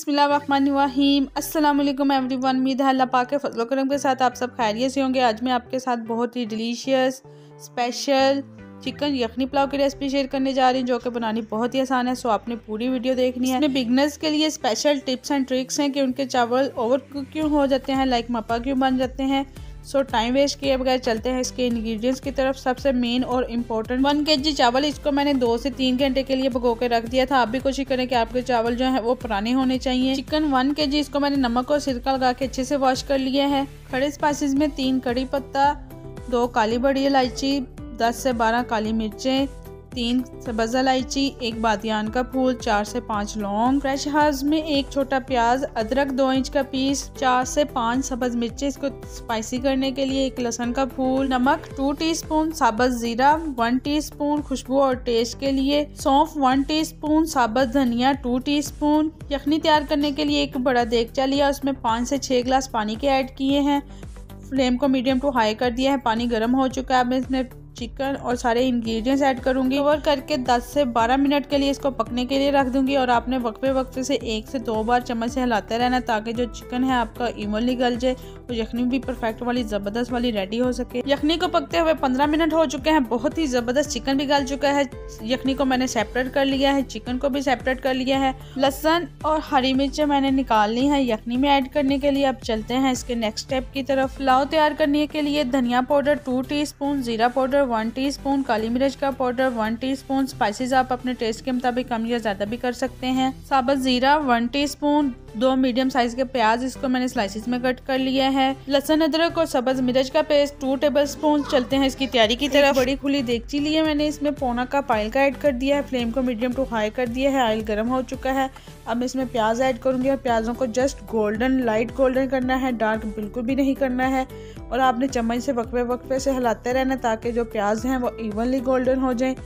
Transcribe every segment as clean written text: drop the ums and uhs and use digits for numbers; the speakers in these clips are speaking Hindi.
बिस्मिल्लाहिर्रहमानिर्रहीम। अस्सलाम वालेकुम एवरीवन। उम्मीद है अल्लाह पाक के फजल करम के साथ आप सब खैरियत से होंगे। आज मैं आपके साथ बहुत ही delicious special chicken yakhni pulao की रेसिपी शेयर करने जा रही हूँ, जो कि बनानी बहुत ही आसान है। सो आपने पूरी वीडियो देखनी है। इसमें बिगनर्स के लिए स्पेशल टिप्स एंड ट्रिक्स हैं कि उनके चावल ओवर कुक क्यों हो जाते हैं, लाइक मप्पा क्यों बन जाते हैं। सो टाइम वेस्ट किए बगैर चलते हैं इसके इंग्रेडिएंट्स की तरफ। सबसे मेन और इम्पोर्टेंट 1 kg चावल, इसको मैंने 2 से 3 घंटे के लिए भिगो के रख दिया था। आप भी कोशिश करें कि आपके चावल जो है वो पुराने होने चाहिए। चिकन 1 kg, इसको मैंने नमक और सिरका लगा के अच्छे से वॉश कर लिया है। खड़े स्पाइसेस में 3 कड़ी पत्ता, 2 काली बड़ी इलायची, 10 से 12 काली मिर्चें, 3 सब्ज़ इलायची, 1 बादियान का फूल, 4 से 5 लौंग, फ्रेश हर्ब्स में 1 छोटा प्याज, अदरक 2 इंच का पीस, 4 से 5 सब्ज़ मिर्चें इसको स्पाइसी करने के लिए, 1 लहसुन का फूल, नमक 2 टीस्पून, साबुत जीरा 1 टीस्पून खुशबू और टेस्ट के लिए, सौंफ 1 टीस्पून, साबुत धनिया 2 टीस्पून। यखनी तैयार करने के लिए एक बड़ा देगचा लिया, उसमें 5 से 6 गिलास पानी के ऐड किए हैं। फ्लेम को मीडियम टू हाई कर दिया है। पानी गर्म हो चुका है। अब मैं इसमें चिकन और सारे इंग्रेडिएंट्स ऐड करूंगी। कवर करके 10 से 12 मिनट के लिए इसको पकने के लिए रख दूंगी और आपने वक्फे से 1 से 2 बार चम्मच से हिलाते रहना, ताकि जो चिकन है आपका इवनली गल जाए और यखनी भी परफेक्ट वाली ज़बरदस्त वाली रेडी हो सके। यखनी को पकते हुए 15 मिनट हो चुके हैं। बहुत ही ज़बरदस्त चिकन भी गल चुका है। यखनी को मैंने सेपरेट कर लिया है, चिकन को भी सेपरेट कर लिया है। लहसुन और हरी मिर्चें मैंने निकाल ली है यखनी में ऐड करने के लिए। अब चलते हैं इसके नेक्स्ट स्टेप की तरफ। पुलाव तैयार करने के लिए धनिया पाउडर 2 टीस्पून, जीरा पाउडर 1 टीस्पून, काली मिर्च का पाउडर 1 टीस्पून, स्पाइसेस आप अपने टेस्ट के मुताबिक कम या ज्यादा भी कर सकते हैं। साबुत जीरा 1 टीस्पून, 2 मीडियम साइज के प्याज, इसको मैंने स्लाइसिस में कट कर लिया है। लहसुन अदरक और सब्ज मिर्च का पेस्ट 2 टेबलस्पून। चलते हैं इसकी तैयारी की तरफ। बड़ी खुली देगची ली है मैंने, इसमें पौना कप ऑयल का ऐड कर दिया है। फ्लेम को मीडियम टू हाई कर दिया है। ऑयल गर्म हो चुका है। अब इसमें प्याज ऐड करूंगी और प्याजों को जस्ट गोल्डन, लाइट गोल्डन करना है, डार्क बिल्कुल भी नहीं करना है। और आपने चम्मच से वक्फे से हिलाते रहना, ताकि जो प्याज हैं वो इवनली गोल्डन हो जाएं।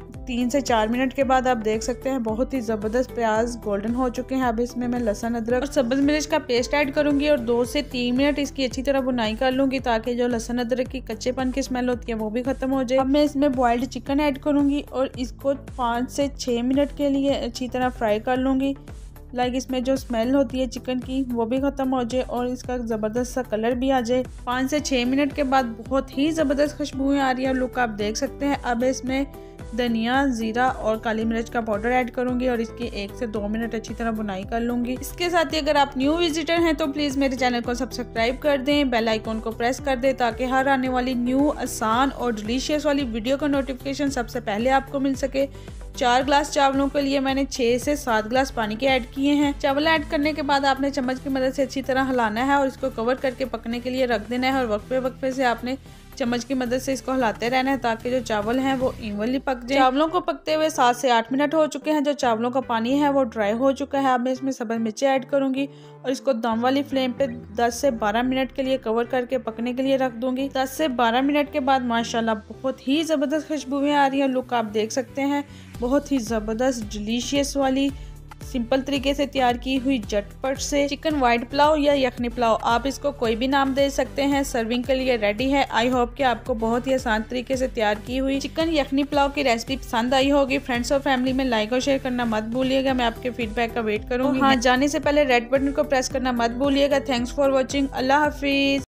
3 से 4 मिनट के बाद आप देख सकते हैं बहुत ही ज़बरदस्त प्याज गोल्डन हो चुके हैं। अब इसमें मैं लहसुन अदरक और सब्ज़ मिर्च का पेस्ट ऐड करूंगी और 2 से 3 मिनट इसकी अच्छी तरह बुनाई कर लूंगी, ताकि जो लहसुन अदरक की कच्चेपन की स्मेल होती है वो भी खत्म हो जाए। अब मैं इसमें बॉइल्ड चिकन ऐड करूंगी और इसको 5 से 6 मिनट के लिए अच्छी तरह फ्राई कर लूंगी, लाइक इसमें जो स्मेल होती है चिकन की वो भी ख़त्म हो जाए और इसका ज़बरदस्त सा कलर भी आ जाए। 5 से 6 मिनट के बाद बहुत ही ज़बरदस्त खुशबुएं आ रही है, लुक आप देख सकते हैं। अब इसमें धनिया, जीरा और काली मिर्च का पाउडर ऐड करूंगी और इसकी 1 से 2 मिनट अच्छी तरह बुनाई कर लूंगी। इसके साथ ही अगर आप न्यू विजिटर हैं तो प्लीज़ मेरे चैनल को सब्सक्राइब कर दें, बेल आइकॉन को प्रेस कर दें, ताकि हर आने वाली न्यू आसान और डिलीशियस वाली वीडियो का नोटिफिकेशन सबसे पहले आपको मिल सके। 4 गिलास चावलों के लिए मैंने 6 से 7 गिलास पानी के ऐड किए हैं। चावल ऐड करने के बाद आपने चम्मच की मदद से अच्छी तरह हिलाना है और इसको कवर करके पकने के लिए रख देना है और वक्फे से आपने चम्मच की मदद से इसको हिलाते रहना है, ताकि जो चावल हैं वो इवनली पक जाए। चावलों को पकते हुए 7 से 8 मिनट हो चुके हैं। जो चावलों का पानी है वो ड्राई हो चुका है। अब मैं इसमें सब्ज़ मिर्चें ऐड करूंगी और इसको दम वाली फ्लेम पे 10 से 12 मिनट के लिए कवर करके पकने के लिए रख दूंगी। 10 से 12 मिनट के बाद माशाल्लाह बहुत ही ज़बरदस्त खुशबुएं आ रही हैं, लुक आप देख सकते हैं। बहुत ही ज़बरदस्त डिलीशियस वाली सिंपल तरीके से तैयार की हुई झटपट से चिकन वाइट पुलाव या यखनी पुलाव, आप इसको कोई भी नाम दे सकते हैं, सर्विंग के लिए रेडी है। आई होप कि आपको बहुत ही आसान तरीके से तैयार की हुई चिकन यखनी पुलाव की रेसिपी पसंद आई होगी। फ्रेंड्स और फैमिली में लाइक और शेयर करना मत भूलिएगा। मैं आपके फीडबैक का वेट करूंगी। हाँ, जाने से पहले रेड बटन को प्रेस करना मत भूलिएगा। Thanks for watching. अल्लाह हाफिज।